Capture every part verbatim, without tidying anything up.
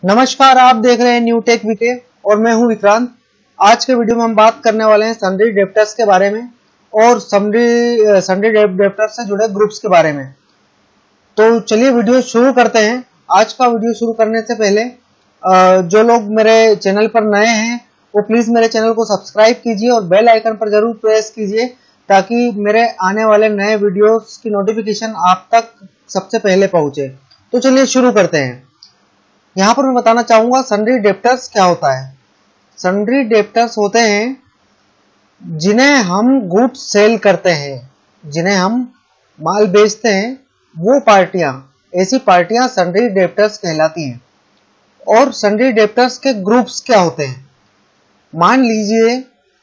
नमस्कार, आप देख रहे हैं न्यू टेक वीके और मैं हूं विक्रांत। आज के वीडियो में हम बात करने वाले हैं सन्ड्री डेप्टर्स के बारे में और सन्ड्री सन्ड्री डेप्टर्स से जुड़े ग्रुप्स के बारे में। तो चलिए वीडियो शुरू करते हैं। आज का वीडियो शुरू करने से पहले जो लोग मेरे चैनल पर नए हैं वो प्लीज मेरे चैनल को सब्सक्राइब कीजिए और बेल आइकन पर जरूर प्रेस कीजिए ताकि मेरे आने वाले नए वीडियोस की नोटिफिकेशन आप तक सबसे पहले पहुंचे। तो चलिए शुरू करते हैं। यहाँ पर मैं बताना चाहूंगा सन्ड्री डेप्टर्स क्या होता है। सन्ड्री डेप्टर्स होते हैं जिन्हें हम गुड्स सेल करते हैं, जिन्हें हम माल बेचते हैं, वो पार्टियां, ऐसी पार्टियां सन्ड्री डेप्टर्स कहलाती हैं। और सन्ड्री डेप्टर्स के ग्रुप्स क्या होते हैं। मान लीजिए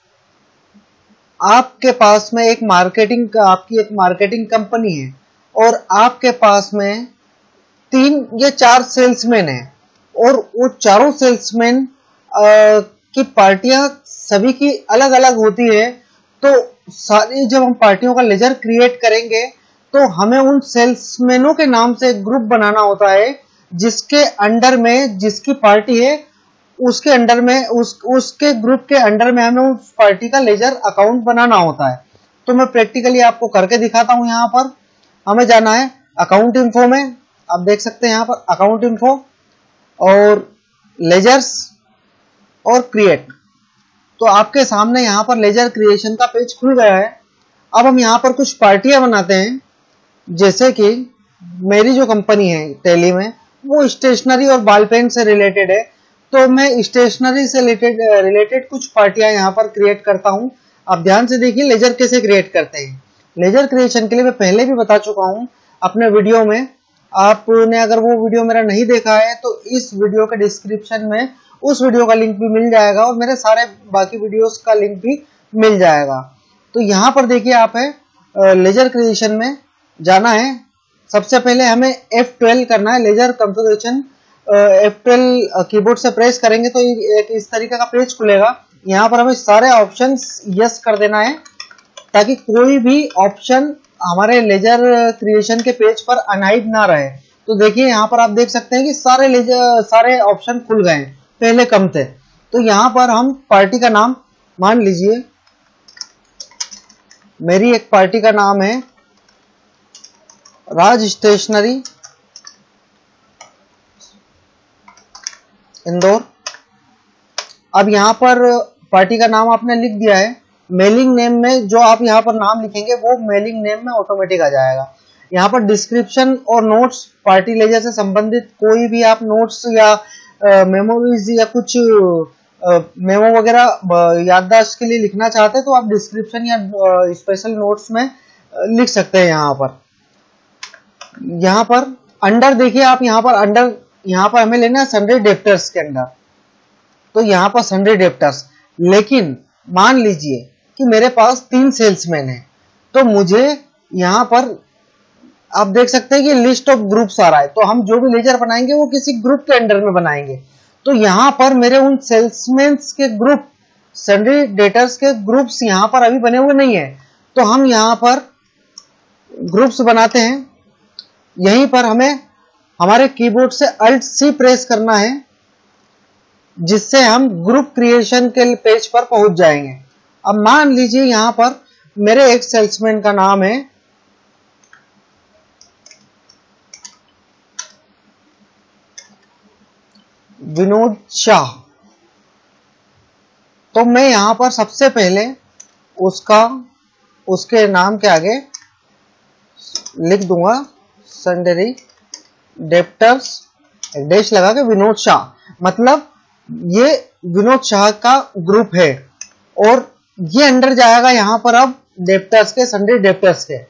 आपके पास में एक मार्केटिंग आपकी एक मार्केटिंग कंपनी है और आपके पास में तीन या चार सेल्समैन हैं और वो चारों सेल्समैन की पार्टियां सभी की अलग अलग होती है। तो सारी जब हम पार्टियों का लेजर क्रिएट करेंगे तो हमें उन सेल्समैनों के नाम से एक ग्रुप बनाना होता है जिसके अंडर में जिसकी पार्टी है उसके अंडर में उस उसके ग्रुप के अंडर में हमें उस पार्टी का लेजर अकाउंट बनाना होता है। तो मैं प्रैक्टिकली आपको करके दिखाता हूं। यहाँ पर हमें जाना है अकाउंट इन्फो में। आप देख सकते हैं यहाँ पर अकाउंट इन्फो और लेजर्स और क्रिएट। तो आपके सामने यहाँ पर लेजर क्रिएशन का पेज खुल गया है। अब हम यहाँ पर कुछ पार्टियां बनाते हैं। जैसे कि मेरी जो कंपनी है टेली में वो स्टेशनरी और बॉल पेन से रिलेटेड है, तो मैं स्टेशनरी से रिलेटेड रिलेटेड कुछ पार्टियां यहाँ पर क्रिएट करता हूँ। आप ध्यान से देखिए लेजर कैसे क्रिएट करते हैं। लेजर क्रिएशन के लिए मैं पहले भी बता चुका हूँ अपने वीडियो में। आपने अगर वो वीडियो मेरा नहीं देखा है तो इस वीडियो के डिस्क्रिप्शन में उस वीडियो का लिंक भी मिल जाएगा और मेरे सारे बाकी वीडियोस का लिंक भी मिल जाएगा। तो यहाँ पर देखिए आप है लेजर क्रिएशन में जाना है। सबसे पहले हमें एफ ट्वेल्व करना है। Ledger configuration F twelve keyboard से प्रेस करेंगे तो एक इस तरीके का पेज खुलेगा। यहाँ पर हमें सारे ऑप्शंस यस कर देना है ताकि कोई भी ऑप्शन हमारे लेजर क्रिएशन के पेज पर अनहाइड ना रहे। तो देखिए यहाँ पर आप देख सकते हैं कि सारे लेजर सारे ऑप्शन खुल गए हैं, पहले कम थे। तो यहाँ पर हम पार्टी का नाम मान लीजिए, मेरी एक पार्टी का नाम है राज स्टेशनरी इंदौर। अब यहाँ पर पार्टी का नाम आपने लिख दिया है। मेलिंग नेम में जो आप यहाँ पर नाम लिखेंगे वो मेलिंग नेम में ऑटोमेटिक आ जाएगा। यहाँ पर डिस्क्रिप्शन और नोट्स, पार्टी लेजर से संबंधित कोई भी आप नोट्स या मेमोरीज या कुछ मेमो वगैरह याददाश्त के लिए लिखना चाहते हैं तो आप डिस्क्रिप्शन या स्पेशल नोट्स में लिख सकते हैं। यहाँ पर यहाँ पर अंडर देखिए आप, यहाँ पर अंडर यहाँ पर हमें लेना है सन्ड्री डेप्टर्स के अंदर। तो यहाँ पर सन्ड्री डेप्टर्स, लेकिन मान लीजिए कि मेरे पास तीन सेल्समैन हैं तो मुझे यहाँ पर आप देख सकते हैं कि लिस्ट ऑफ ग्रुप्स आ रहा है। तो हम जो भी लेजर बनाएंगे वो किसी ग्रुप के अंडर में बनाएंगे। तो यहाँ पर मेरे उन सेल्समैन के ग्रुप, सन्ड्री डेप्टर्स के ग्रुप्स यहाँ पर अभी बने हुए नहीं है। तो हम यहाँ पर ग्रुप्स बनाते हैं। यहीं पर हमें हमारे कीबोर्ड से अल्ट सी प्रेस करना है जिससे हम ग्रुप क्रिएशन के पेज पर पहुंच जाएंगे। अब मान लीजिए यहाँ पर मेरे एक सेल्समैन का नाम है विनोद शाह। तो मैं यहाँ पर सबसे पहले उसका उसके नाम के आगे लिख दूंगा सन्ड्री डेप्टर्स, एक डैश लगा के विनोद शाह। मतलब ये विनोद शाह का ग्रुप है और ये अंडर जाएगा यहाँ पर अब डेप्टर्स के, सन्ड्री डेप्टर्स के।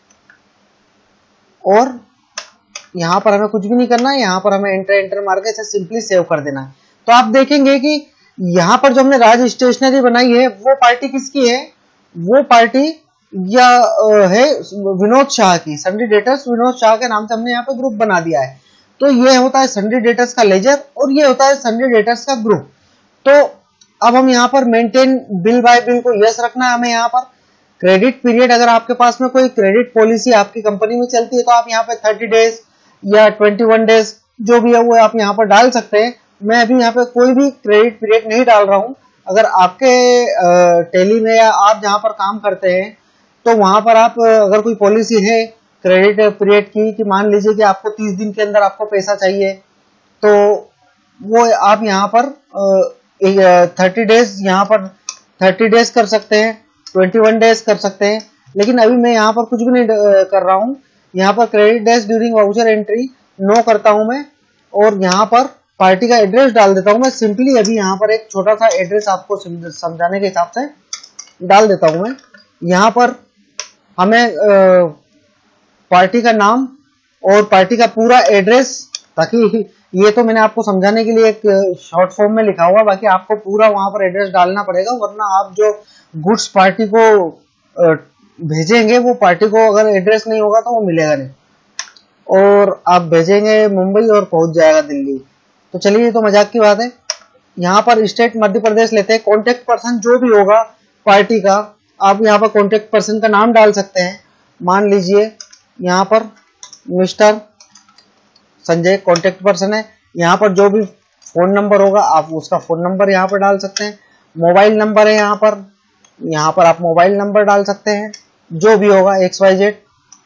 और यहाँ पर हमें कुछ भी नहीं करना है। यहाँ पर हमें एंटर एंटर मार के इसे सिंपली सेव कर देना है। तो आप देखेंगे कि यहाँ पर जो हमने राज स्टेशनरी बनाई है वो पार्टी किसकी है, वो पार्टी या है विनोद शाह की। सन्ड्री डेप्टर्स विनोद शाह के नाम से हमने यहाँ पे ग्रुप बना दिया है। तो ये होता है सन्ड्री डेप्टर्स का लेजर और ये होता है सन्ड्री डेप्टर्स का ग्रुप। तो अब हम यहाँ पर मेंटेन बिल बाय बिल को यस रखना है हमें। यहाँ पर क्रेडिट पीरियड, अगर आपके पास में कोई क्रेडिट पॉलिसी आपकी कंपनी में चलती है तो आप यहाँ पे थर्टी डेज या इक्कीस डेज जो भी है वो आप यहाँ पर डाल सकते हैं। मैं अभी यहाँ पे कोई भी क्रेडिट पीरियड नहीं डाल रहा हूँ। अगर आपके टेली में या आप जहाँ पर काम करते हैं तो वहाँ पर आप अगर कोई पॉलिसी है क्रेडिट पीरियड की कि मान लीजिए कि आपको तीस दिन के अंदर आपको पैसा चाहिए, तो वो आप यहाँ पर थर्टी डेज यहाँ पर थर्टी डेज कर सकते हैं, ट्वेंटी वन डेज कर सकते हैं। लेकिन अभी मैं यहाँ पर कुछ भी नहीं कर रहा हूँ। यहाँ पर credit days during voucher entry no करता हूँ मैं, और यहाँ पर पार्टी का एड्रेस डाल देता हूँ मैं। सिंपली अभी यहाँ पर एक छोटा सा एड्रेस आपको समझाने के हिसाब से डाल देता हूँ मैं। यहाँ पर हमें आ, पार्टी का नाम और पार्टी का पूरा एड्रेस, ताकि ये तो मैंने आपको समझाने के लिए एक शॉर्ट फॉर्म में लिखा हुआ, बाकी आपको पूरा वहां पर एड्रेस डालना पड़ेगा, वरना आप जो गुड्स पार्टी को भेजेंगे वो पार्टी को अगर एड्रेस नहीं होगा तो वो मिलेगा नहीं, और आप भेजेंगे मुंबई और पहुंच जाएगा दिल्ली। तो चलिए ये तो मजाक की बात है। यहाँ पर स्टेट मध्य प्रदेश लेते हैं। कॉन्टेक्ट पर्सन जो भी होगा पार्टी का, आप यहाँ पर कॉन्टेक्ट पर्सन का नाम डाल सकते हैं। मान लीजिए यहाँ पर मिस्टर संजय कॉन्टेक्ट पर्सन है। यहाँ पर जो भी फोन नंबर होगा आप उसका फोन नंबर यहाँ पर डाल सकते हैं। मोबाइल नंबर है यहाँ पर, यहाँ पर आप मोबाइल नंबर डाल सकते हैं, जो भी होगा एक्स वाई जेड।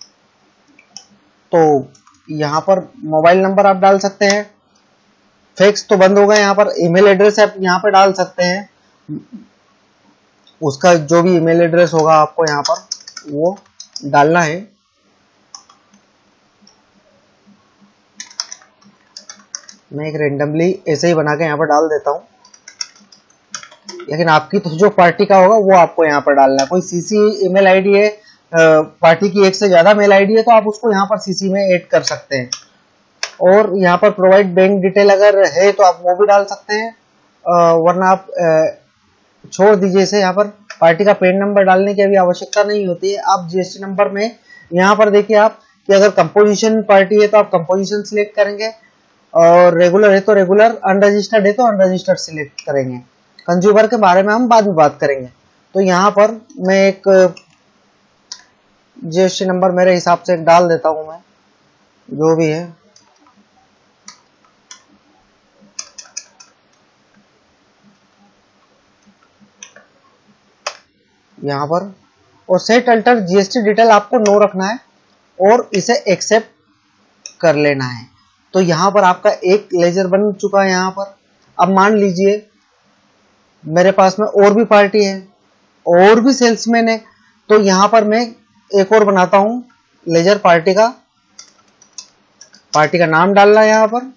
तो यहाँ पर मोबाइल नंबर आप डाल सकते हैं। फैक्स तो बंद होगा। यहाँ पर ईमेल एड्रेस आप यहाँ पर डाल सकते हैं, उसका जो भी ईमेल एड्रेस होगा आपको यहाँ पर वो डालना है। मैं एक रेंडमली ऐसे ही बना के यहाँ पर डाल देता हूँ, लेकिन आपकी तो जो पार्टी का होगा वो आपको यहाँ पर डालना है। कोई सीसी ईमेल आईडी है, पार्टी की एक से ज्यादा मेल आईडी है, तो आप उसको यहाँ पर सीसी में ऐड कर सकते हैं। और यहाँ पर प्रोवाइड बैंक डिटेल अगर है तो आप वो भी डाल सकते हैं, वरना आप छोड़ दीजिए इसे। यहाँ पर पार्टी का पैन नंबर डालने की अभी आवश्यकता नहीं होती है। आप जीएसटी नंबर में यहाँ पर देखिए आप कि अगर कंपोजिशन पार्टी है तो आप कंपोजिशन सिलेक्ट करेंगे, और रेगुलर है तो रेगुलर, अनरजिस्टर्ड है तो अनरजिस्टर्ड सिलेक्ट करेंगे। कंज्यूमर के बारे में हम बाद में बात करेंगे। तो यहाँ पर मैं एक जीएसटी नंबर मेरे हिसाब से एक डाल देता हूं, मैं जो भी है। यहाँ पर और सेट अल्टर जीएसटी डिटेल आपको नो रखना है और इसे एक्सेप्ट कर लेना है। तो यहाँ पर आपका एक लेजर बन चुका है। यहाँ पर अब मान लीजिए मेरे पास में और भी पार्टी है और भी सेल्समैन है, तो यहाँ पर मैं एक और बनाता हूं लेजर पार्टी का। पार्टी का नाम डालना है यहाँ पर,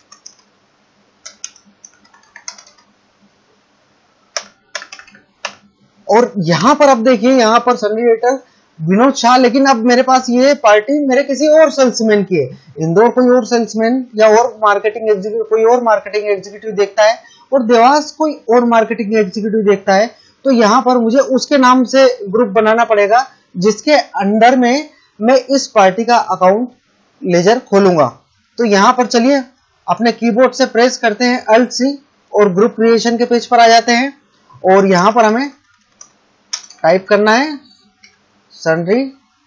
और यहाँ पर अब देखिए यहाँ पर सन्नी विनोद शाह, लेकिन अब मेरे पास ये पार्टी मेरे किसी और सेल्समैन की है। इंदौर कोई और सेल्समैन या और मार्केटिंग एग्जीक्यूटिव कोई और मार्केटिंग एग्जीक्यूटिव देखता है, और देवास कोई और मार्केटिंग एग्जीक्यूटिव देखता है। तो यहाँ पर मुझे उसके नाम से ग्रुप बनाना पड़ेगा जिसके अंडर में मैं इस पार्टी का अकाउंट लेजर खोलूंगा। तो यहाँ पर चलिए अपने कीबोर्ड से प्रेस करते हैं अल्ट सी और ग्रुप क्रिएशन के पेज पर आ जाते हैं, और यहाँ पर हमें टाइप करना है सन्ड्री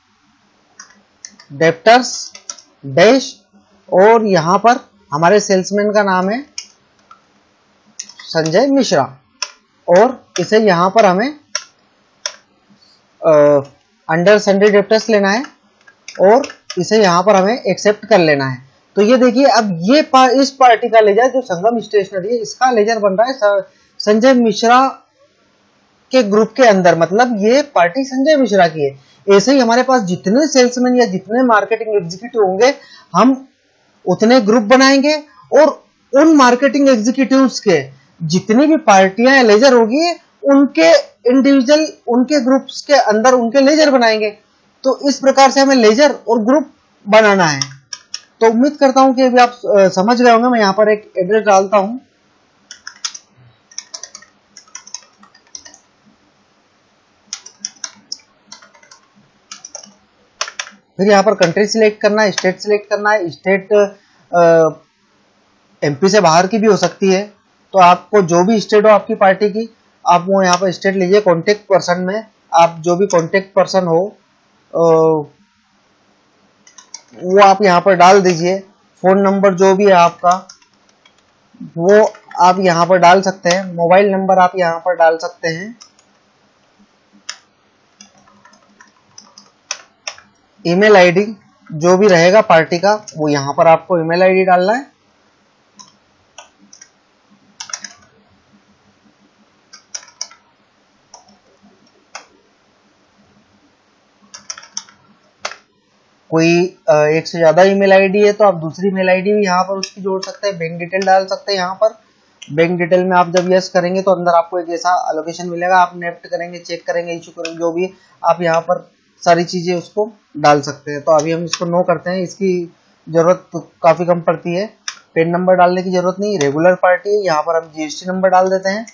डेप्टर्स डैश, और यहाँ पर हमारे सेल्समैन का नाम है संजय मिश्रा, और इसे यहाँ पर हमें अंडर सन्ड्री डेप्टर्स लेना है और इसे यहाँ पर हमें एक्सेप्ट कर लेना है। तो ये देखिए अब ये पा, इस पार्टी का लेजर जो संगम स्टेशनरी है इसका लेजर बन रहा है संजय मिश्रा के ग्रुप के अंदर, मतलब ये पार्टी संजय मिश्रा की है। ऐसे ही हमारे पास जितने सेल्समैन या जितने मार्केटिंग एग्जीक्यूटिव होंगे हम उतने ग्रुप बनाएंगे, और उन मार्केटिंग एग्जीक्यूटिव्स के जितनी भी पार्टियां या लेजर होगी उनके इंडिविजुअल उनके ग्रुप्स के अंदर उनके लेजर बनाएंगे। तो इस प्रकार से हमें लेजर और ग्रुप बनाना है। तो उम्मीद करता हूं कि अभी आप समझ गए होंगे। मैं यहाँ पर एक एड्रेस डालता हूं, फिर यहाँ पर कंट्री सिलेक्ट करना है, स्टेट सिलेक्ट करना है। स्टेट एमपी से बाहर की भी हो सकती है, तो आपको जो भी स्टेट हो आपकी पार्टी की आप वो यहाँ पर स्टेट लीजिए। कॉन्टेक्ट पर्सन में आप जो भी कॉन्टेक्ट पर्सन हो वो आप यहाँ पर डाल दीजिए। फोन नंबर जो भी है आपका वो आप यहाँ पर डाल सकते हैं, मोबाइल नंबर आप यहाँ पर डाल सकते हैं, ईमेल आईडी जो भी रहेगा पार्टी का वो यहाँ पर आपको ईमेल आईडी डालना है। कोई एक से ज्यादा ईमेल आईडी है तो आप दूसरी ईमेल आईडी भी यहाँ पर उसकी जोड़ सकते हैं। बैंक डिटेल डाल सकते हैं यहाँ पर। बैंक डिटेल में आप जब यस करेंगे तो अंदर आपको एक ऐसा एलोकेशन मिलेगा, आप नेफ्ट करेंगे, चेक करेंगे, इशू करेंगे, जो भी आप यहाँ पर सारी चीजें उसको डाल सकते हैं। तो अभी हम इसको नो करते हैं, इसकी जरूरत तो काफी कम पड़ती है। पेन नंबर डालने की जरूरत नहीं, रेगुलर पार्टी है। यहाँ पर हम जीएसटी नंबर डाल देते हैं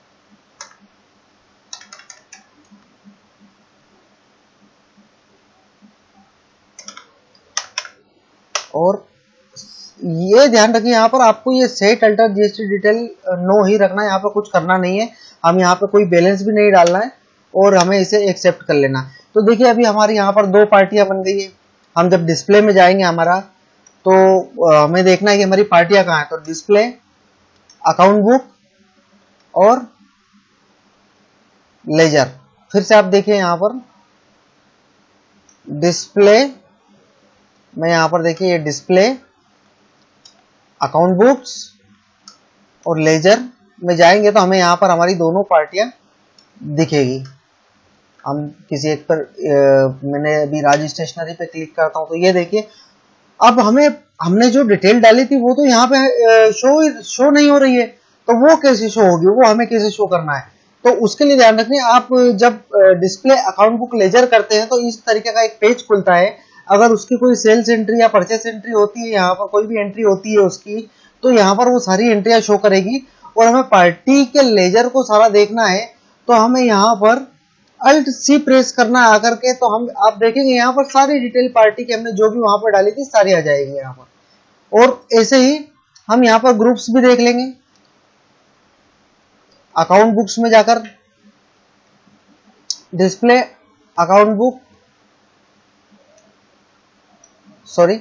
और ये ध्यान रखिए यहाँ पर आपको ये set alter GST detail no ही रखना है, यहाँ पर कुछ करना नहीं है। हम यहाँ पर कोई बैलेंस भी नहीं डालना है और हमें इसे एक्सेप्ट कर लेना। तो देखिए अभी हमारी यहाँ पर दो पार्टियां बन गई है। हम जब डिस्प्ले में जाएंगे हमारा तो हमें देखना है कि हमारी पार्टियां कहाँ है। तो डिस्प्ले, अकाउंट बुक और लेजर। फिर से आप देखिए यहाँ पर डिस्प्ले में, यहाँ पर देखिए ये डिस्प्ले, अकाउंट बुक्स और लेजर में जाएंगे तो हमें यहाँ पर हमारी दोनों पार्टियां दिखेगी। हम किसी एक पर ए, मैंने अभी राज स्टेशनरी पे क्लिक करता हूँ तो ये देखिए अब हमें हमने जो डिटेल डाली थी वो तो यहाँ पे शो शो नहीं हो रही है। तो वो कैसे शो होगी, वो हमें कैसे शो करना है। तो उसके लिए ध्यान रखिए, आप जब डिस्प्ले, अकाउंट बुक, लेजर करते हैं तो इस तरीके का एक पेज खुलता है। अगर उसकी कोई सेल्स एंट्री या परचेस एंट्री होती है, यहाँ पर कोई भी एंट्री होती है उसकी, तो यहाँ पर वो सारी एंट्रियां शो करेगी। और हमें पार्टी के लेजर को सारा देखना है तो हमें यहाँ पर अल्ट सी प्रेस करना है आकर के। तो हम आप देखेंगे यहाँ पर सारी डिटेल पार्टी की हमने जो भी वहां पर डाली थी सारी आ जाएगी यहाँ पर। और ऐसे ही हम यहाँ पर ग्रुप्स भी देख लेंगे। अकाउंट बुक्स में जाकर डिस्प्ले, अकाउंट बुक, सॉरी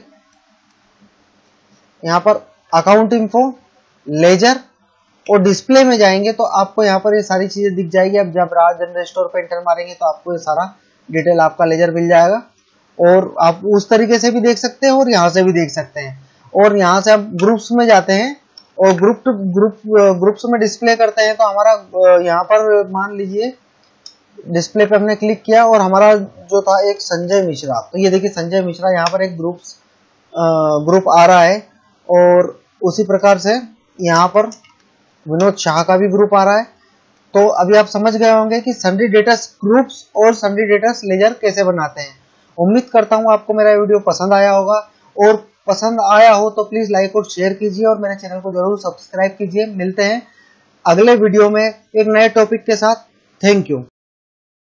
यहाँ पर अकाउंट इन्फो, लेजर और डिस्प्ले में जाएंगे तो आपको यहाँ पर ये सारी चीजें दिख जाएगी। अब जब राज जनरल स्टोर पे एंटर मारेंगे तो आपको ये सारा डिटेल आपका लेजर मिल जाएगा और आप उस तरीके से भी देख सकते हैं और यहाँ से भी देख सकते हैं। और यहाँ से आप ग्रुप्स में जाते हैं और ग्रुप टू ग्रुप ग्रुप्स में डिस्प्ले करते हैं तो हमारा यहाँ पर मान लीजिए डिस्प्ले पे हमने क्लिक किया और हमारा जो था एक संजय मिश्रा, तो ये देखिए संजय मिश्रा यहाँ पर एक ग्रुप ग्रुप आ रहा है। और उसी प्रकार से यहाँ पर विनोद शाह का भी ग्रुप आ रहा है। तो अभी आप समझ गए होंगे कि सन्ड्री डेटास ग्रुप्स और सन्ड्री डेटास लेजर कैसे बनाते हैं। उम्मीद करता हूँ आपको मेरा वीडियो पसंद आया होगा, और पसंद आया हो तो प्लीज लाइक और शेयर कीजिए और मेरे चैनल को जरूर सब्सक्राइब कीजिए। मिलते हैं अगले वीडियो में एक नए टॉपिक के साथ। Thank you.